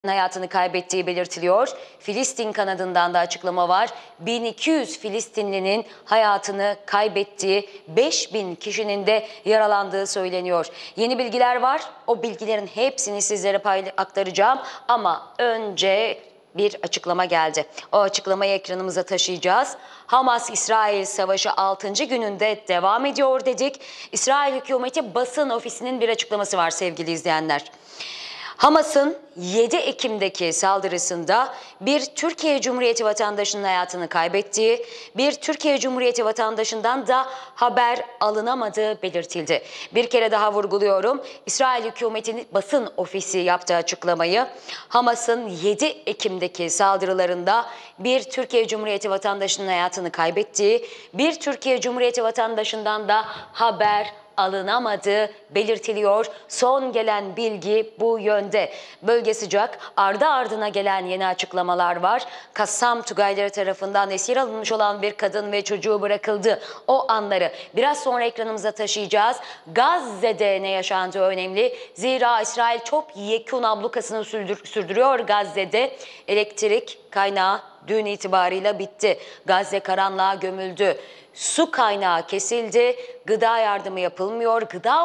hayatını kaybettiği belirtiliyor. Filistin kanadından da açıklama var. 1200 Filistinlinin hayatını kaybettiği, 5000 kişinin de yaralandığı söyleniyor. Yeni bilgiler var. O bilgilerin hepsini sizlere aktaracağım. Ama önce bir açıklama geldi. O açıklamayı ekranımıza taşıyacağız. Hamas-İsrail savaşı 6. gününde devam ediyor dedik. İsrail hükümeti basın ofisinin bir açıklaması var sevgili izleyenler. Hamas'ın 7 Ekim'deki saldırısında bir Türkiye Cumhuriyeti vatandaşının hayatını kaybettiği, bir Türkiye Cumhuriyeti vatandaşından da haber alınamadığı belirtildi. Bir kere daha vurguluyorum, İsrail hükümetinin basın ofisi yaptığı açıklamayı, Hamas'ın 7 Ekim'deki saldırılarında bir Türkiye Cumhuriyeti vatandaşının hayatını kaybettiği, bir Türkiye Cumhuriyeti vatandaşından da haber alınamadığı belirtiliyor. Son gelen bilgi bu yönde. Bölge sıcak. Ardı ardına gelen yeni açıklamalar var. Kassam Tugayları tarafından esir alınmış olan bir kadın ve çocuğu bırakıldı. O anları biraz sonra ekranımıza taşıyacağız. Gazze'de ne yaşandığı önemli. Zira İsrail topyekun ablukasını sürdürüyor Gazze'de. Elektrik kaynağı dün itibarıyla bitti. Gazze karanlığa gömüldü. Su kaynağı kesildi. Gıda yardımı yapılmıyor. Gıda